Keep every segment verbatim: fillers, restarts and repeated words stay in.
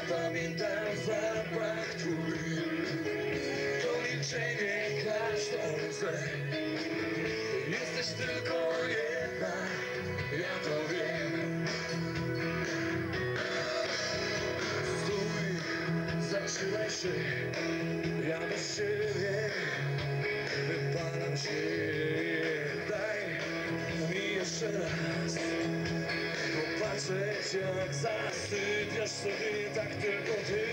Zapamiętam zapach twój, to milczenie każdą łzę. Jesteś tylko jedna, ja to wiem. Stój, zatrzymaj się, ja bez ciebie wypalam się. Daj mi jeszcze raz popatrzeć, jak zasypiasz sobie, tak tylko ty.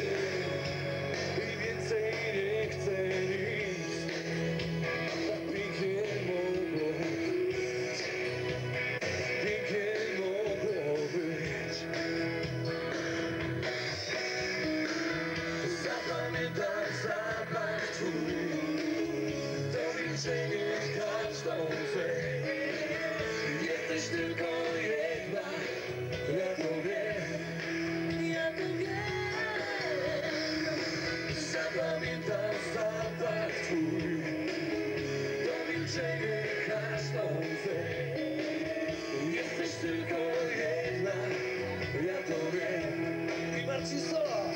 I więcej nie chcę nic, tak pięknie mogło być, pięknie mogło być. Zapamiętam zapach twój, to milczenie każdą łzę. Jesteś tylko jedna, ja to wiem, ja to wiem. Zapamiętam zapach twój, to milczenie każdą łzę. Jesteś tylko jedna, ja to wiem. I Marcin Sola.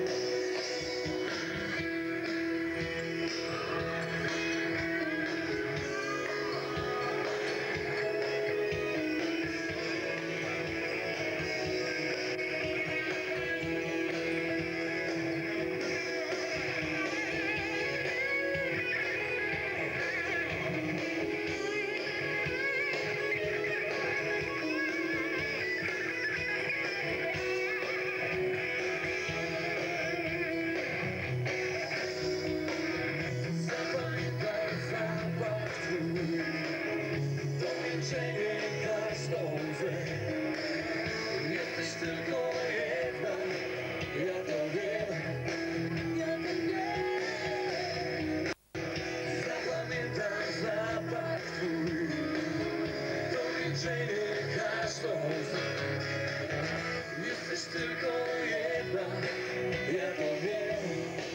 Jesteś tylko jedna, ja to wiem, ja to wiem. Zapamiętam zapach twój, to milczenie każdą łzę. Jesteś tylko jedna, ja to wiem.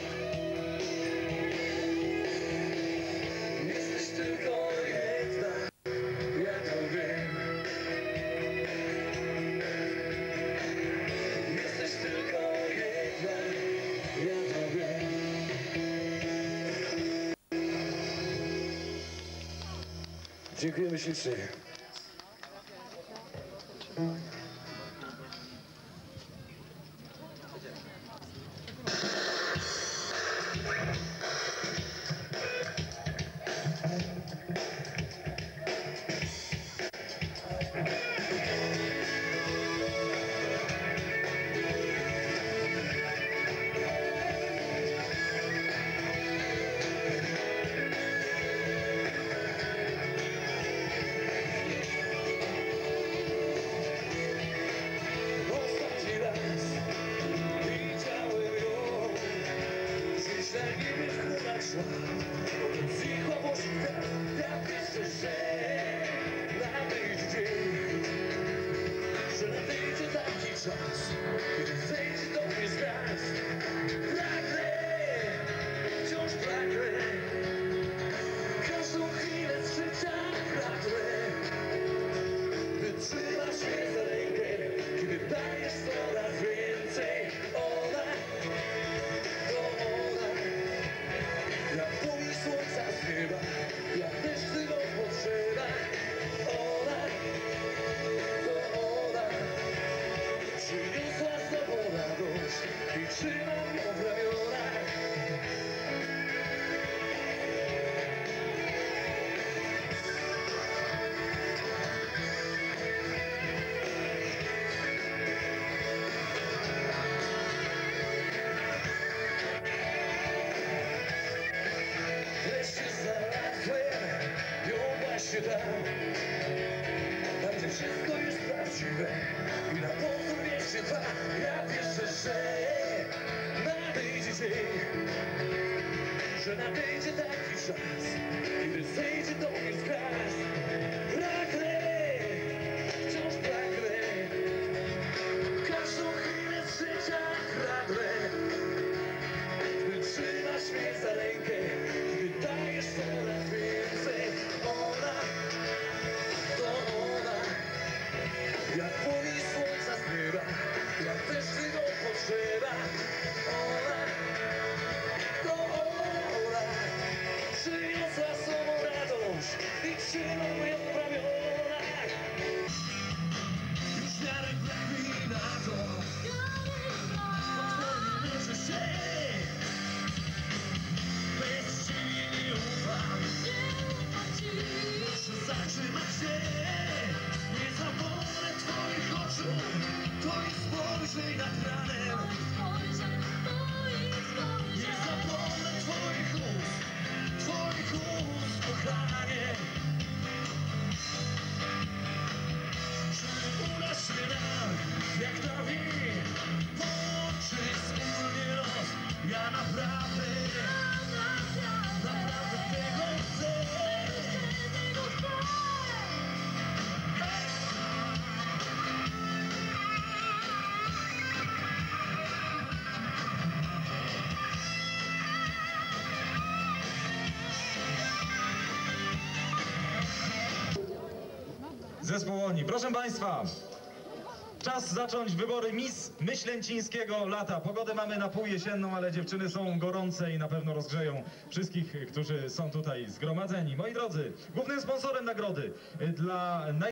Jesteś tylko jedna, ja to wiem. Dziękujemy ślicznie. Potem znikła Włoszka, ja wierzę, że nadejdzie dzień, że nadejdzie taki czas, kiedy zejdzie do mnie z gwiazd. Pragnę, wciąż pragnę, każdą chwilę z życia pragnę. Wytrzymasz mnie za rękę, kiedy dajesz coraz więcej. Ona, to ona, jak płomień słońca z nieba, jak deszcz tego potrzeba. Ona, to ona, przyniosła z sobą radość i trzymam ją w ramionach. Właśnie tam, tam gdzie wszystko jest prawdziwe i na pozór wiecznie trwa. Ja wierzę, że nadejdzie dzień, że nadejdzie taki czas, kiedy zejdzie do mnie z gwiazd. Pragnę, wciąż pragnę, każdą chwilę z życia pragnę. Wytrzymasz mnie za rękę, gdy dajesz coraz więcej. Ona, to ona, jak płomień słońca z nieba, jak deszcz go potrzeba. Zespół Oni. Proszę Państwa, czas zacząć wybory Miss Myślęcińskiego lata. Pogodę mamy na pół jesienną, ale dziewczyny są gorące i na pewno rozgrzeją wszystkich, którzy są tutaj zgromadzeni. Moi drodzy, głównym sponsorem nagrody dla